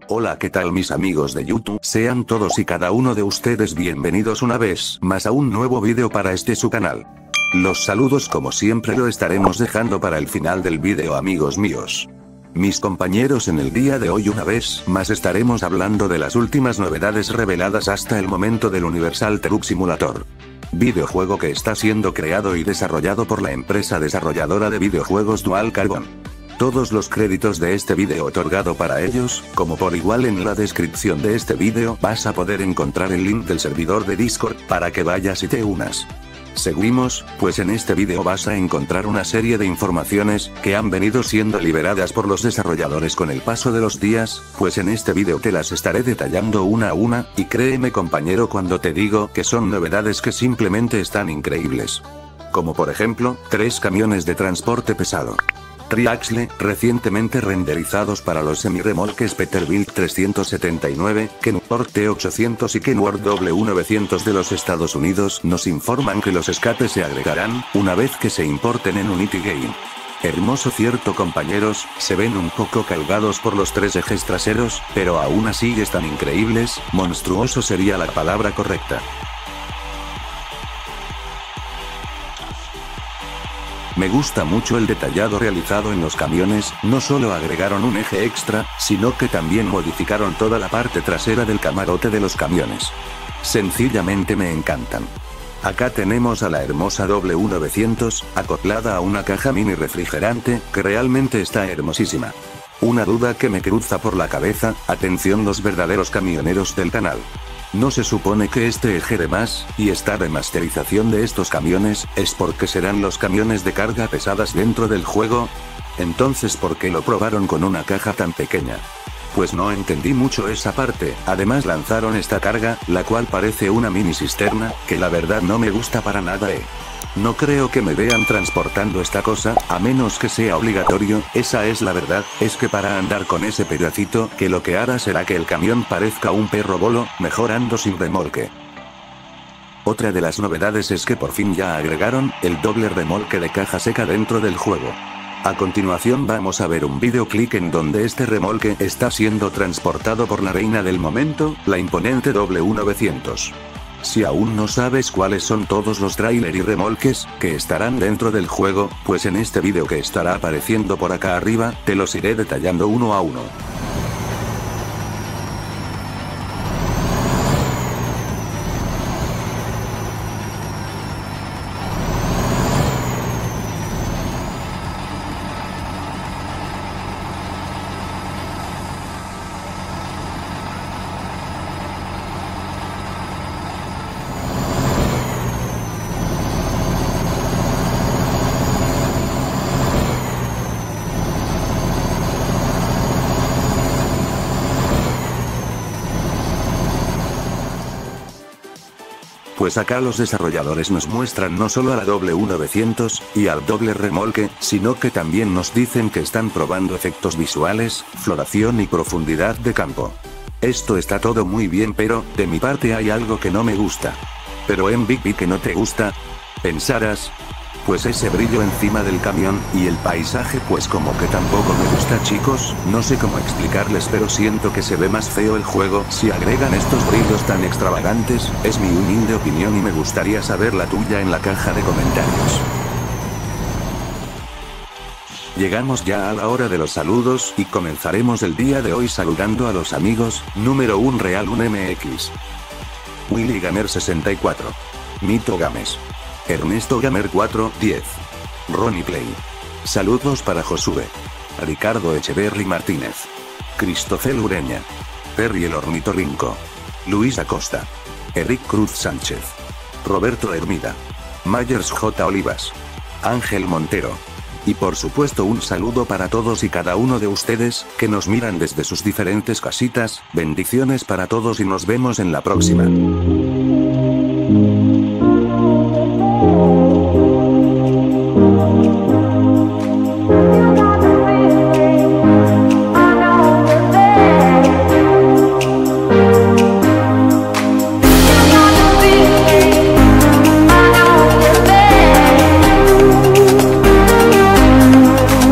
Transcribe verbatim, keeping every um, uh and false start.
Hola, ¿qué tal mis amigos de YouTube? Sean todos y cada uno de ustedes bienvenidos una vez más a un nuevo video para este su canal. Los saludos como siempre lo estaremos dejando para el final del video, amigos míos. Mis compañeros, en el día de hoy una vez más estaremos hablando de las últimas novedades reveladas hasta el momento del Universal Truck Simulator. Videojuego que está siendo creado y desarrollado por la empresa desarrolladora de videojuegos Dual Carbon. Todos los créditos de este video otorgado para ellos, como por igual en la descripción de este video vas a poder encontrar el link del servidor de Discord, para que vayas y te unas. Seguimos, pues en este video vas a encontrar una serie de informaciones, que han venido siendo liberadas por los desarrolladores con el paso de los días, pues en este video te las estaré detallando una a una, y créeme compañero cuando te digo que son novedades que simplemente están increíbles. Como por ejemplo, tres camiones de transporte pesado. Triaxle, recientemente renderizados para los semirremolques Peterbilt trescientos setenta y nueve, Kenworth T ochocientos y Kenworth W novecientos de los Estados Unidos, nos informan que los escapes se agregarán, una vez que se importen en Unity Game. Hermoso, cierto compañeros, se ven un poco cargados por los tres ejes traseros, pero aún así están increíbles, monstruoso sería la palabra correcta. Me gusta mucho el detallado realizado en los camiones, no solo agregaron un eje extra, sino que también modificaron toda la parte trasera del camarote de los camiones. Sencillamente me encantan. Acá tenemos a la hermosa W novecientos, acoplada a una caja mini refrigerante, que realmente está hermosísima. Una duda que me cruza por la cabeza, atención los verdaderos camioneros del canal. ¿No se supone que este eje de más, y esta remasterización de estos camiones, es porque serán los camiones de carga pesadas dentro del juego? Entonces ¿por qué lo probaron con una caja tan pequeña? Pues no entendí mucho esa parte. Además lanzaron esta carga, la cual parece una mini cisterna, que la verdad no me gusta para nada eh. No creo que me vean transportando esta cosa, a menos que sea obligatorio, esa es la verdad, es que para andar con ese pedacito, que lo que hará será que el camión parezca un perro bolo, mejorando sin remolque. Otra de las novedades es que por fin ya agregaron, el doble remolque de caja seca dentro del juego. A continuación vamos a ver un videoclip en donde este remolque está siendo transportado por la reina del momento, la imponente W novecientos. Si aún no sabes cuáles son todos los tráiler y remolques, que estarán dentro del juego, pues en este vídeo que estará apareciendo por acá arriba, te los iré detallando uno a uno. Pues acá los desarrolladores nos muestran no solo a la W novecientos, y al doble remolque, sino que también nos dicen que están probando efectos visuales, floración y profundidad de campo. Esto está todo muy bien, pero, de mi parte hay algo que no me gusta. ¿Pero en Big B que no te gusta? Pensarás. Pues ese brillo encima del camión, y el paisaje pues como que tampoco me gusta chicos, no sé cómo explicarles pero siento que se ve más feo el juego si agregan estos brillos tan extravagantes, es mi humilde opinión y me gustaría saber la tuya en la caja de comentarios. Llegamos ya a la hora de los saludos y comenzaremos el día de hoy saludando a los amigos, número uno Real uno M X. Willy Gamer sesenta y cuatro. Mito Games. Ernesto Gamer cuatro diez. Ronnie Play. Saludos para Josué. Ricardo Echeverry Martínez. Cristofel Ureña. Perry el Ornitorrinco. Luis Acosta. Eric Cruz Sánchez. Roberto Hermida. Myers J. Olivas. Ángel Montero. Y por supuesto un saludo para todos y cada uno de ustedes, que nos miran desde sus diferentes casitas, bendiciones para todos y nos vemos en la próxima.